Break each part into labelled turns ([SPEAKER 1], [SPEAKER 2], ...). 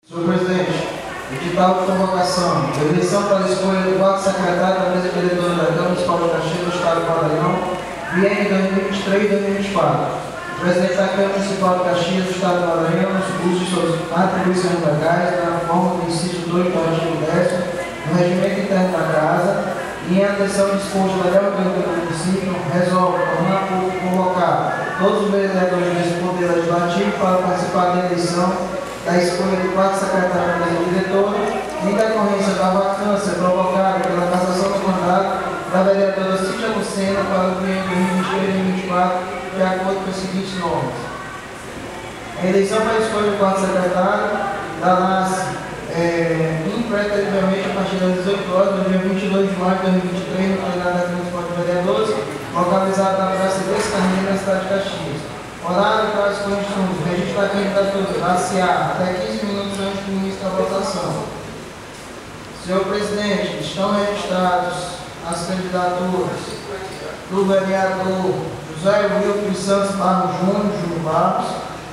[SPEAKER 1] Senhor presidente, edital de convocação, eleição para a escolha do quarto secretário da mesa diretora da Câmara Municipal de Caxias do Estado do Maranhão, biênio 2023-2024. O presidente da Câmara Municipal de Caxias do Estado do Maranhão, nos usos de suas atribuições legais, na forma do inciso 2 do artigo 10 do regimento interno da Casa, e em atenção ao disposto da lei orgânica do município, resolve tornar público convocar todos os vereadores desse poder legislativo para participar da eleição da escolha do quarto secretário da mesa diretora, em decorrência da vacância provocada pela cassação do mandato da vereadora Cíntia Lucena para o biênio 2023-2024, de acordo com os seguintes nomes. A eleição para a escolha do quarto secretário dará-se impreterivelmente a partir das 18 horas do dia 22 de maio de 2023, no plenário da Câmara Municipal de Vereadores, localizado na Praça Descarneiro, na cidade de Caxias. Horário para as condições, registro da candidatura, raciar, até 15 minutos antes do início da votação. Senhor presidente, estão registrados as candidaturas do vereador José Wilton Santos Barros Júnior Barros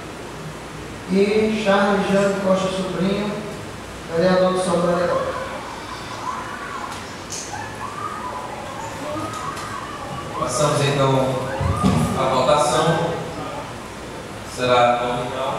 [SPEAKER 1] e Charles Jânio Costa Sobrinho, vereador do Sobral.
[SPEAKER 2] Passamos então à votação. Será nominal,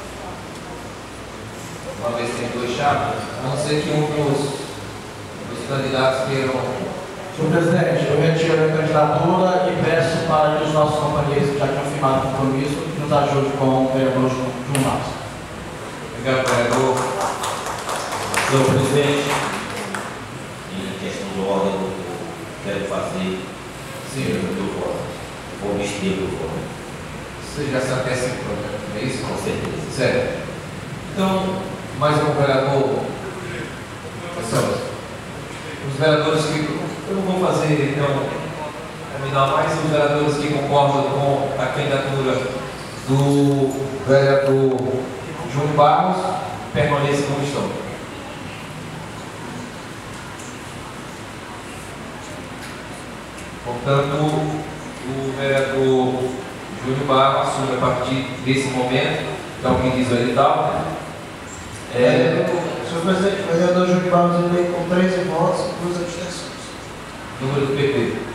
[SPEAKER 2] uma vez tem dois chapas, a não ser que um dos candidatos queiram.
[SPEAKER 3] Senhor presidente, eu retiro a candidatura e peço para que os nossos companheiros que já tinham firmado o compromisso nos ajudem com o vereador João Marcos.
[SPEAKER 2] Obrigado, vereador.
[SPEAKER 4] Senhor presidente, em questão de ordem, eu quero fazer do voto, ou me estilo do voto.
[SPEAKER 2] Você já se antecipou, né? É isso?
[SPEAKER 4] Com certeza.
[SPEAKER 2] Certo. Então, mais um vereador. Os vereadores que. Eu não vou fazer, então, terminar mais os vereadores que concordam com a candidatura do vereador Júnior Barros, permaneçam como estão. Portanto, o vereador Júnior Barros assume a partir desse momento, que é o que diz o edital.
[SPEAKER 1] Senhor presidente, o vereador Júnior Barros eleito com 13 votos e 2 abstenções.
[SPEAKER 2] Número do PP.